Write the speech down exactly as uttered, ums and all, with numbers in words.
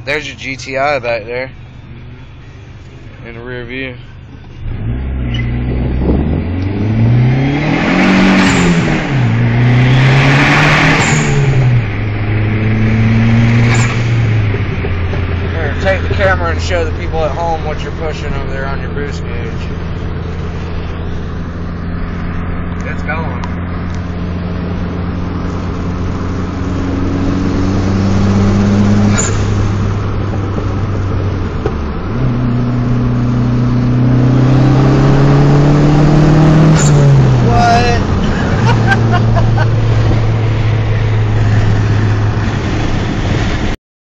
There's your G T I back there in the rear view. Here, take the camera and show the people at home what you're pushing over there on your boost gauge.